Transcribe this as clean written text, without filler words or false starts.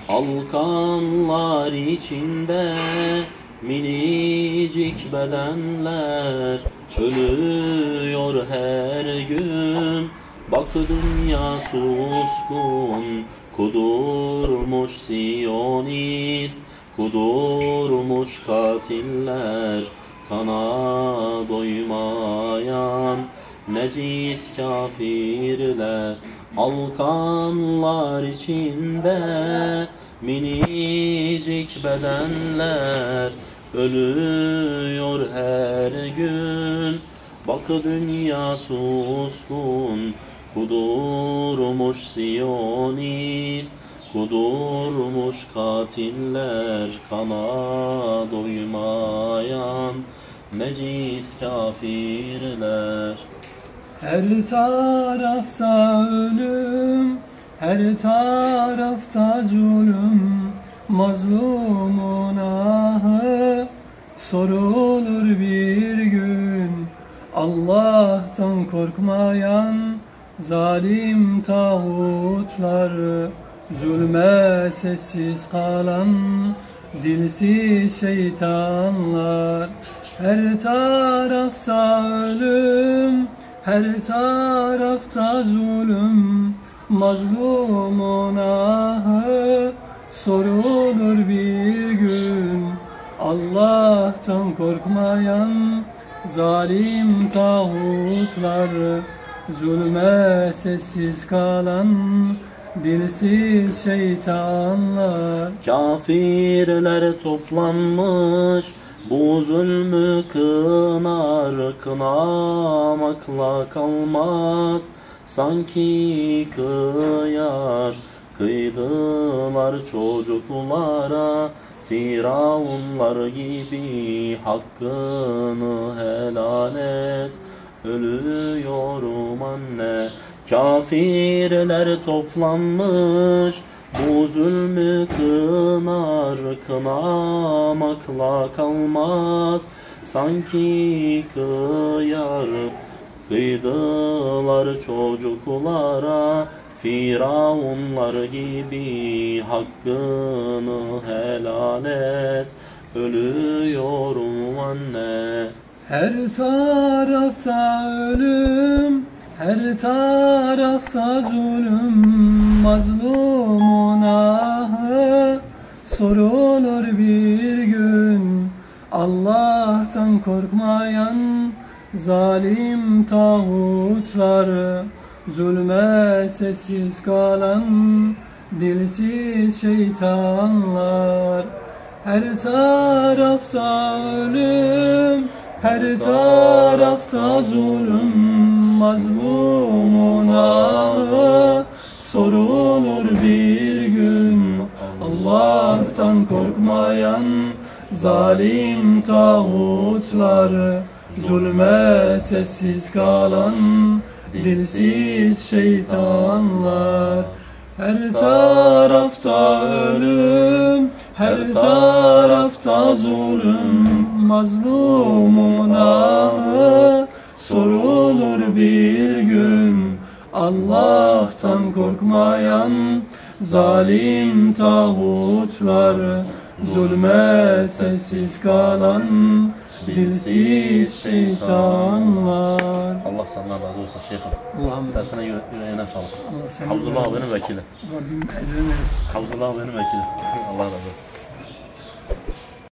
Halkanlar içinde minicik bedenler ölüyor her gün. Bak dünya suskun, kudurmuş Siyonist, kudurmuş katiller, kana doymayan necis kafirler. Halkanlar içinde minicik bedenler ölüyor her gün. Bak dünya suskun, kudurmuş Siyonist, kudurmuş katiller, kana doymayan necis kafirler. Her tarafta ölüm, her tarafta zulüm, mazlumun ahı sorulur bir gün. Allah'tan korkmayan zalim tağutlar, zulme sessiz kalan dilsiz şeytanlar. Her tarafta ölüm, her tarafta zulüm, mazlumun ahı sorulur bir gün. Allah'tan korkmayan zalim tağutlar, zulme sessiz kalan dilsiz şeytanlar. Kafirler toplanmış, bu zulmü kınar, kınamakla kalmaz. Sanki kıyar, kıydılar çocuklara, Firavunlar gibi hakkını helal et. Ölüyorum anne. Kafirler toplanmış, bu zulmü kınar, kınamakla kalmaz. Sanki kıyar, kıydılar çocuklara, Firavunlar gibi hakkını helal et. Ölüyorum anne. Her tarafta ölüm, her tarafta zulüm, mazlumun ahı sorulur bir gün. Allah'tan korkmayan zalim tağutlar, zulme sessiz kalan dilsiz şeytanlar. Her tarafta ölüm, her tarafta zulüm, mazlumun ahı sorulur bir gün. Allah'tan korkmayan zalim tağutlar, zulme sessiz kalan dilsiz şeytanlar. Her tarafta ölüm, her tarafta zulüm, mazlumun ahı sorulur bir gün. Allah'tan korkmayan zalim tağutlar, zulme sessiz kalan dilsiz şeytanlar. Allah senden razı olsun şeyhim. Allah'ım. Sesine yüreğine sağlık. Allah seni Havzullah benim vekili. Rabbim ezrin eylesin. Havzullah benim vekili. Allah razı olsun.